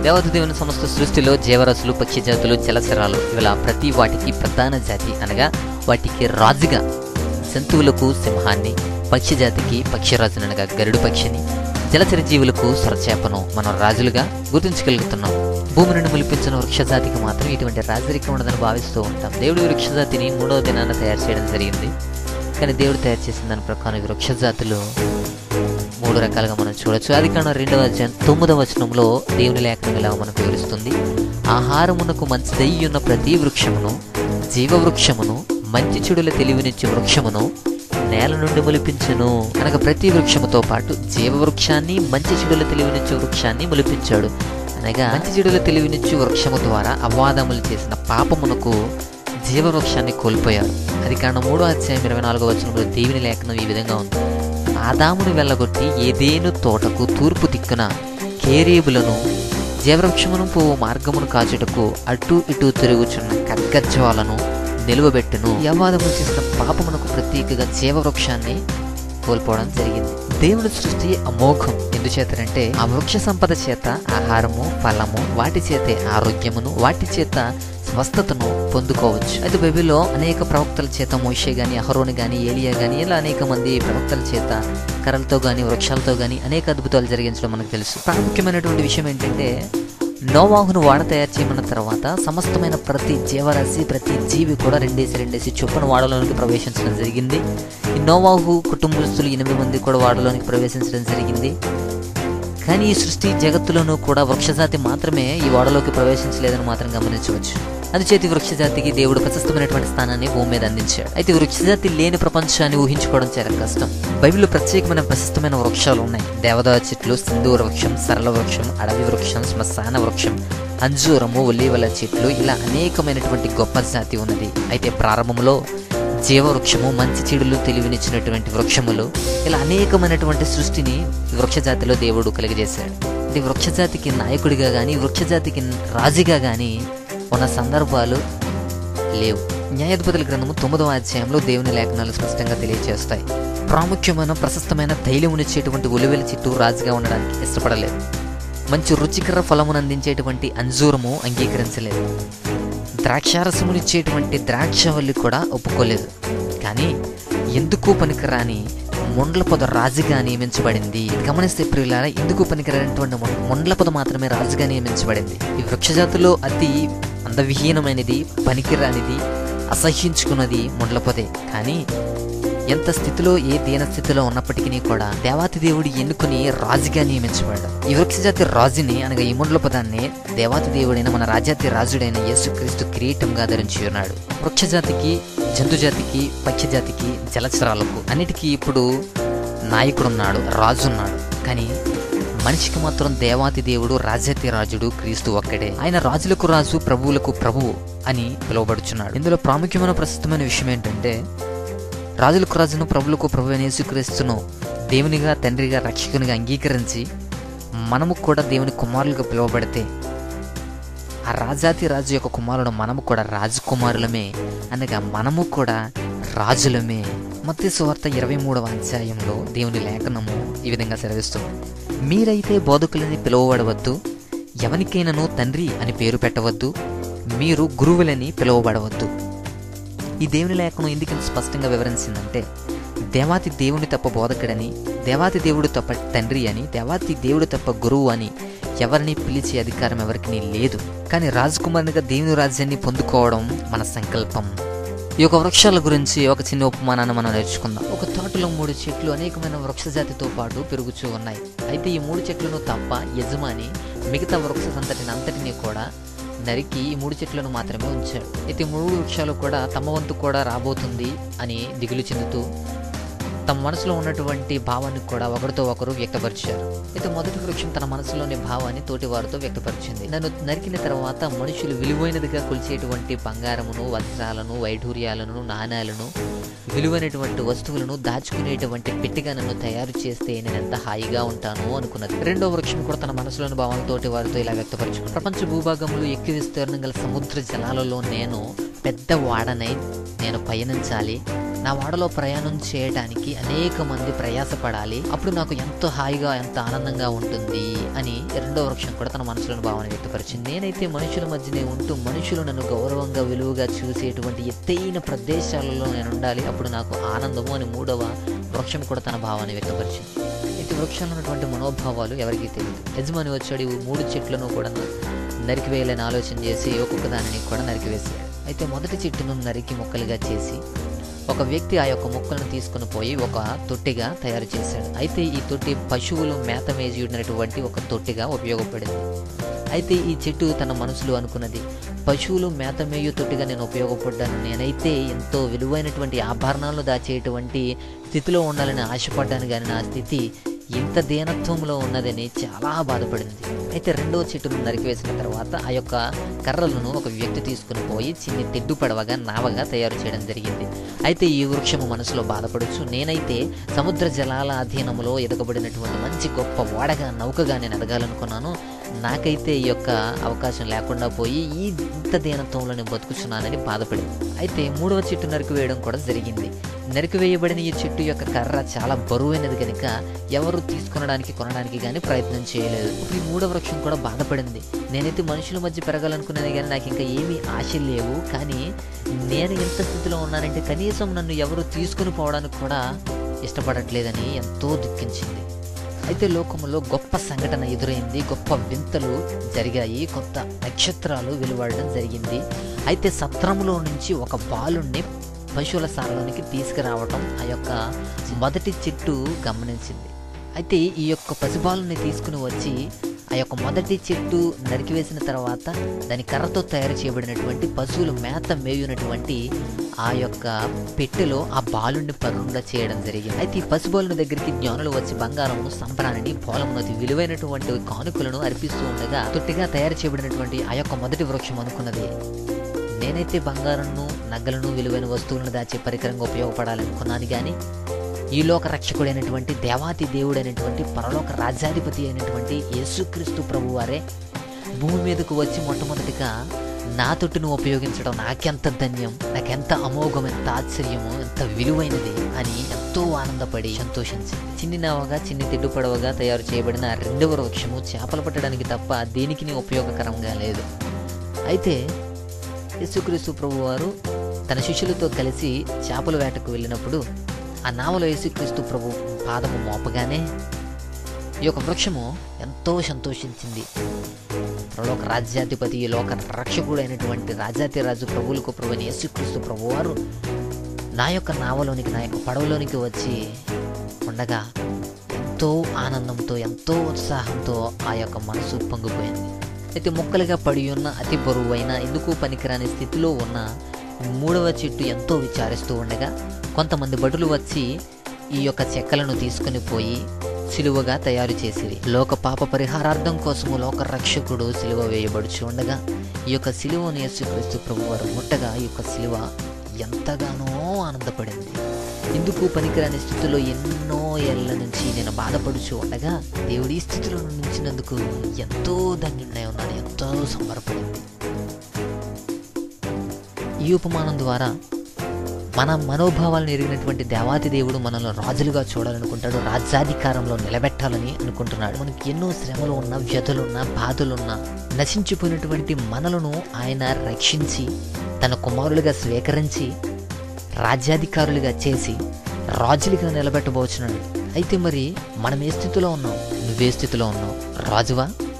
దేవత దేవుని సమస్త సృష్టిలో జీవరాశులు, పక్షి జాతులు, జలచరాలు ఇలా ప్రతి వాటికి ప్రధాన జాతి అనగా వాటికి రాజుగా జంతువులకు సింహాన్ని, పక్షి జాతికి పక్షిరాజును అనగా గరుడు పక్షిని, జలచర జీవులకు సొరచేపను మనం రాజులుగా గుర్తించగలుగుతున్నాం. భూమి నుండి మొలిపించిన వృక్షజాతికి మాత్రం ఇటువంటి రాజరికం ఉండదని భావిస్తూ ఉంటాం. దేవుడు వృక్షజాతిని 3వ దినాన తయారు చేయడం జరిగింది. కానీ దేవుడు తయారు చేసిన దాని ప్రకారం ఈ వృక్షజాతులు 3 రకాలుగా మనం చూడొచ్చు. ఆదికాండం 2వ అధ్యాయం 9వ వచనంలో దేవుని లేఖనం ఇలా మనకు వివరిస్తుంది. ఆహారమునకు మంచిదయ్యున్న ప్రతి వృక్షమును, జీవవృక్షమును, మంచి చెడుల తెలివినిచ్చే వృక్షమును నేల నుండి మొలిపించును అనగా ప్రతి వృక్షముతో పాటు జీవవృక్షాన్ని, మంచి చెడుల తెలివినిచ్చే వృక్షాన్ని మొలిపించాడు. అనగా మంచి చెడుల తెలివినిచ్చే వృక్షము ద్వారా అవాదములు చేసిన పాపమునకు జీవవృక్షాన్ని కోల్పోయారు. ఆదికాండం 3వ అధ్యాయం 24వ వచనంలో దేవుని లేఖనం ఈ విధంగా ఉంది. ఆదామును వెళ్ళగొట్టి ఏదేను తోటకు తూర్పు దిక్కున కేరేబులను, జీవవృక్షమును పోవు మార్గమును కాచుటకు అటు ఇటు తిరుగుచున్న ఖడ్గజ్వాలను నిలువబెట్టును. యవ్వాదములు చేసిన పాపమునకు ప్రత్యేకగా జీవవృక్షాన్ని కోల్పోవడం జరిగింది. దేవుని సృష్టి అమోఘం. ఎందుచేతంటే ఆ వృక్ష సంపద చేత ఆహారము, ఫలము, వాటి చేతే ఆరోగ్యమును, వాటి చేత స్వస్థతను పొందుకోవచ్చు. అయితే బైబిల్లో అనేక ప్రవక్తల చేత మోషే గాని, అహరోను గాని, ఏలియా గాని ఇలా అనేక మంది ప్రవక్తల చేత కర్రలతో గాని, వృక్షాలతో గాని అనేక అద్భుతాలు జరిగించడం మనకు తెలుసు. ప్రాముఖ్యమైనటువంటి విషయం ఏంటంటే నోవాహును వాడ తయారు చేయమన్న తర్వాత సమస్తమైన ప్రతి జీవరాశి, ప్రతి జీవి కూడా 2 చొప్పున వాడలోనికి ప్రవేశించడం జరిగింది. ఈ నోవాహు కుటుంబస్తులు 8 మంది కూడా వాడలోనికి ప్రవేశించడం జరిగింది. కానీ ఈ సృష్టి జగత్తులోనూ కూడా వృక్షజాతి మాత్రమే ఈ వాడలోకి ప్రవేశించలేదని మాత్రం గమనించవచ్చు. అందుచేతి వృక్షజాతికి దేవుడు ప్రశస్తమైనటువంటి స్థానాన్ని భూమి మీద అందించాడు. అయితే వృక్షజాతి లేని ప్రపంచాన్ని ఊహించుకోవడం చాలా కష్టం. బైబిల్లో ప్రత్యేకమైన ప్రశస్తమైన వృక్షాలు ఉన్నాయి. దేవదారు చెట్లు, సింధూర వృక్షం, సరళ వృక్షం, అడవి వృక్షం, శ్మశాన వృక్షం, అంజూరము, ఒలీవల చెట్లు ఇలా అనేకమైనటువంటి గొప్ప జాతి ఉన్నది. అయితే ప్రారంభంలో జీవవృక్షము, మంచి చెడులు తెలివినిచ్చినటువంటి వృక్షములు ఇలా అనేకమైనటువంటి సృష్టిని వృక్షజాతిలో దేవుడు కలిగజేశాడు. ఇది వృక్షజాతికి నాయకుడిగా కానీ, వృక్షజాతికి రాజుగా కానీ ఉన్న సందర్భాలు లేవు. న్యాయాధిపతుల గ్రంథము 9వ అధ్యాయంలో దేవుని లేఖనాలు స్పష్టంగా తెలియజేస్తాయి. ప్రాముఖ్యమైన ప్రశస్తమైన తైలమునిచ్చేటువంటి ఒలివెల చెట్టు రాజుగా ఉండడానికి ఇష్టపడలేదు. మంచి రుచికర ఫలమును అందించేటువంటి అంజూరము అంగీకరించలేదు. ద్రాక్షారసమునిచ్చేటువంటి ద్రాక్షవల్లి కూడా ఒప్పుకోలేదు. కానీ ఎందుకు పనికిరాని ముండ్ల పొద రాజుగా నియమించబడింది. గమనిస్తే ప్రియులారా, ఎందుకు పనికిరానటువంటి ముండ్ల పొద మాత్రమే రాజుగా నియమించబడింది. ఈ వృక్షజాతిలో అతి అందవిహీనమైనది, పనికిరానిది, అసహ్యించుకున్నది ముండ్ల పొదే. కానీ ఎంత స్థితిలో, ఏ దీన స్థితిలో ఉన్నప్పటికీ కూడా దేవాతి దేవుడు ఎన్నుకుని రాజుగా నియమించబడ్డాడు. ఈ వృక్షజాతి రాజుని అనగా ఈ ముండ్ల పదాన్ని దేవాతి దేవుడైన మన రాజాతి రాజుడైన యేసుక్రీస్తు కిరీటంగా ధరించి ఉన్నాడు. వృక్షజాతికి, జంతుజాతికి, పక్షి జాతికి, జలచరాలకు అన్నిటికీ ఇప్పుడు నాయకుడున్నాడు, రాజున్నాడు. కానీ మనిషికి మాత్రం దేవాతి దేవుడు, రాజాతి రాజుడు క్రీస్తు ఒక్కడే. ఆయన రాజులకు రాజు, ప్రభువులకు ప్రభువు అని పిలువబడుచున్నాడు. ఇందులో ప్రాముఖ్యమైన ప్రస్తుతమైన విషయం ఏంటంటే రాజులకు రాజును, ప్రభువులకు ప్రభు అని యేసుక్రీస్తును దేవునిగా, తండ్రిగా, రక్షకునిగా అంగీకరించి మనము కూడా దేవుని కుమారులుగా పిలువబడితే ఆ రాజాతి రాజు యొక్క కుమారుడు మనము కూడా రాజకుమారులమే, అనగా మనము కూడా రాజులమే. మత్తయి సువార్త 23వ అధ్యాయంలో దేవుని లేఖనము ఈ విధంగా సెలవిస్తుంది. మీరైతే బోధకులని పిలువబడవద్దు, ఎవరికైనాను తండ్రి అని పేరు పెట్టవద్దు, మీరు గురువులని పిలువబడవద్దు. ఈ దేవుని లేఖనం ఎందుకు స్పష్టంగా వివరించిందంటే దేవాతి దేవుని తప్ప బోధకుడని, దేవాతి దేవుడు తప్ప తండ్రి అని, దేవాతి దేవుడు తప్ప గురువు అని ఎవరిని పిలిచే అధికారం ఎవరికి లేదు. కానీ రాజకుమారునిగా దేవుని రాజ్యాన్ని పొందుకోవడం మన సంకల్పం. ఈ యొక్క వృక్షాల గురించి ఒక చిన్న ఉపమానాన్ని మనం నేర్చుకుందాం. ఒక తోటలో 3 చెట్లు అనేకమైన వృక్ష జాతితో పాటు పెరుగుతూ ఉన్నాయి. అయితే ఈ 3 చెట్లను తప్ప యజమాని మిగతా వృక్ష అంతటిని కూడా నరికి ఈ 3 చెట్లను మాత్రమే ఉంచాడు. అయితే 3 వృక్షాలు కూడా తమ వంతు కూడా రాబోతుంది అని దిగులు చెందుతూ తమ మనసులో ఉన్నటువంటి భావాన్ని కూడా ఒకరితో ఒకరు వ్యక్తపరిచారు. అయితే మొదటి వృక్షం తన మనసులోని భావాన్ని తోటి వారితో వ్యక్తపరిచింది. నన్ను నరికిన తర్వాత మనుషులు విలువైనదిగా కొలిచేటువంటి బంగారమును, వజ్రాలను, వైఢూర్యాలను, నాణాలను, విలువైనటువంటి వస్తువులను దాచుకునేటువంటి పెట్టిగా నన్ను తయారు చేస్తే నేను ఎంత హాయిగా ఉంటాను అనుకున్నది. రెండో వృక్షం కూడా తన మనసులోని భావాలతోటి వారితో ఇలా వ్యక్తపరుచుకుంది. ప్రపంచ భూభాగంలో ఎక్కువ విస్తీర్ణం గల సముద్ర జలాలలో నేను పెద్ద వాడనై నేను పయనించాలి. నా ఓడలో ప్రయాణం చేయడానికి అనేక మంది ప్రయాసపడాలి, అప్పుడు నాకు ఎంతో హాయిగా ఎంత ఆనందంగా ఉంటుంది అని రెండో వృక్షం కూడా తన మనసులోని భావన వ్యక్తపరిచింది. నేనైతే మనుషుల మధ్యనే ఉంటూ మనుషులు నన్ను గౌరవంగా విలువగా చూసేటువంటి ఎత్తైన ప్రదేశాలలో నేను ఉండాలి, అప్పుడు నాకు ఆనందము అని మూడవ వృక్షం కూడా తన భావాన్ని వ్యక్తపరిచింది. అయితే వృక్షంలో ఉన్నటువంటి మనోభావాలు ఎవరికీ తెలియదు. యజమాని వచ్చాడు, 3 చెట్లను కూడా నరికివేయాలని ఆలోచన చేసి ఒక్కొక్క దానిని కూడా నరికివేశాడు. అయితే మొదటి చెట్టును నరికి ముక్కలుగా చేసి ఒక వ్యక్తి ఆ యొక్క ముక్కలను తీసుకుని పోయి ఒక తొట్టిగా తయారు చేశాడు. అయితే ఈ తొట్టి పశువులు మేత మేజినటువంటి ఒక తొట్టిగా ఉపయోగపడింది. అయితే ఈ చెట్టు తన మనసులో అనుకున్నది, పశువులు మేత మేయు తొట్టిగా నేను ఉపయోగపడ్డాను, నేనైతే ఎంతో విలువైనటువంటి ఆభరణాలను దాచేటువంటి స్థితిలో ఉండాలని ఆశపడ్డాను, కానీ నా స్థితి ఇంత దీనత్వంలో ఉన్నదని చాలా బాధపడింది. అయితే రెండో చెట్టును నరికివేసిన తర్వాత ఆ యొక్క కర్రలను ఒక వ్యక్తి తీసుకుని పోయి చిన్ని తెడ్డు పడవగా నావగా తయారు చేయడం జరిగింది. అయితే ఈ వృక్షము మనసులో బాధపడచ్చు, నేనైతే సముద్ర జలాల అధీనంలో ఎదగబడినటువంటి మంచి గొప్ప ఓడగా నౌకగా నేను ఎదగాలనుకున్నాను, నాకైతే ఈ యొక్క అవకాశం లేకుండా పోయి ఈ ఇంత దీనత్వంలో నేను బతుకుచున్నానని బాధపడింది. అయితే మూడవ చెట్టు నరికివేయడం కూడా జరిగింది. నరికివేయబడిన ఈ చెట్టు యొక్క కర్ర చాలా బరువైనది కనుక ఎవరు కొనడానికి కానీ ప్రయత్నం చేయలేదు. ఇప్పుడు ఈ మూడవ వృక్షం కూడా బాధపడింది, నేనైతే మనుషుల మధ్య పెరగాలనుకునేది కానీ నాకు ఇంకా ఏమీ ఆశలు లేవు, కానీ నేను ఎంత స్థితిలో ఉన్నానంటే కనీసం నన్ను ఎవరు తీసుకుని పోవడానికి కూడా ఇష్టపడట్లేదని ఎంతో దుఃఖించింది. అయితే లోకంలో గొప్ప సంఘటన ఎదురైంది, గొప్ప వింతలు జరిగాయి, కొత్త నక్షత్రాలు వెలువడడం జరిగింది. అయితే సత్రంలో నుంచి ఒక బాలుణ్ణి పశువుల సాలలోనికి తీసుకురావటం ఆ యొక్క మొదటి చెట్టు గమనించింది. అయితే ఈ యొక్క పసిబాలుని తీసుకుని వచ్చి ఆ యొక్క మొదటి చెట్టు నరికివేసిన తర్వాత దాని కర్రతో తయారు చేయబడినటువంటి పశువులు మేత మేయునటువంటి ఆ యొక్క పెట్టెలో ఆ బాలుని పరుండా చేయడం జరిగింది. అయితే ఈ పసిబాలుని దగ్గరికి జ్ఞానులు వచ్చి బంగారమును, సంబరాన్ని, పోలమునది విలువైనటువంటి కానుకలను అర్పిస్తూ ఉండగా తొట్టిగా తయారు చేయబడినటువంటి ఆ యొక్క మొదటి వృక్షం అనుకున్నది, నేనైతే బంగారంను, నగలను, విలువైన వస్తువులను దాచే పరికరంగా ఉపయోగపడాలనుకున్నాను, కానీ ఈ లోక రక్షకుడైనటువంటి దేవాతి దేవుడైనటువంటి పరలోక రాజ్యాధిపతి అయినటువంటి యేసుక్రీస్తు ప్రభు వారే భూమి మీదకు వచ్చి మొట్టమొదటిగా నా తొట్టును ఉపయోగించడం నాకెంత ధన్యం, నాకెంత అమోఘం, ఎంత ఆశ్చర్యము, ఎంత విలువైనది అని ఎంతో ఆనందపడి సంతోషించింది. చిన్ని నావగా, చిన్ని తెడ్డు పడవగా తయారు చేయబడిన రెండవ వృక్షము చేపలు పట్టడానికి తప్ప దేనికి ఉపయోగకరంగా లేదు. అయితే యేసుక్రీస్తు ప్రభువారు తన శిష్యులతో కలిసి చేపల వేటకు వెళ్ళినప్పుడు ఆ నావలో యేసుక్రీస్తు ప్రభు పాదము మోపగానే ఈ యొక్క వృక్షము ఎంతో సంతోషించింది. పరలోక రాజ్యాధిపతి, ఈ లోక రక్షకుడు అయినటువంటి రాజాతిరాజు ప్రభువులకు ప్రభు యేసుక్రీస్తు ప్రభువారు నా యొక్క నావలోనికి, నా యొక్క పడవలోనికి వచ్చి ఉండగా ఎంతో ఆనందంతో, ఎంతో ఉత్సాహంతో ఆ యొక్క మనసు పొంగిపోయింది. అయితే ముక్కలుగా పడి ఉన్న అతి బరువైన ఎందుకు పనికిరాని స్థితిలో ఉన్న మూడవ చెట్టు ఎంతో విచారిస్తూ ఉండగా కొంతమంది భటులు వచ్చి ఈ యొక్క చెక్కలను తీసుకుని పోయి సిలువగా తయారు చేసిరి. లోక పాప పరిహారార్థం కోసము లోక రక్షకుడు సిలువ వేయబడుచు ఉండగా ఈ యొక్క సిలువను యేసుక్రీస్తు ప్రభువారు ముట్టగా ఈ యొక్క సిలువ ఎంతగానో ఆనందపడింది. ఎందుకు పనికిరాని స్థితిలో ఎన్నో ఏళ్ల నుంచి నేను బాధపడుచు ఉండగా దేవుడి స్థితిలో నుంచినందుకు ఎంతో ధన్యుడై ఉన్నాను, ఎంతో సంబరపడింది. ఈ ఉపమానం ద్వారా మన మనోభావాలను ఎరిగినటువంటి దేవాతి దేవుడు మనల్ని రాజులుగా చూడాలనుకుంటాడు, రాజ్యాధికారంలో నిలబెట్టాలని అనుకుంటున్నాడు. మనకి ఎన్నో శ్రమలు ఉన్నా, వ్యధలున్నా, బాధలున్నా, నశించిపోయినటువంటి మనలను ఆయన రక్షించి తన కుమారులుగా స్వీకరించి రాజ్యాధికారులుగా చేసి రాజులుగా నిలబెట్టబోచున్నాడు. అయితే మరి మనం ఏ స్థితిలో ఉన్నాం? నువ్వే స్థితిలో ఉన్నావు? రాజువా